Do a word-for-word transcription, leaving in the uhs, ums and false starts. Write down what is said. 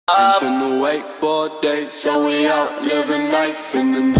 I've been awake for days, so we out living life in the night.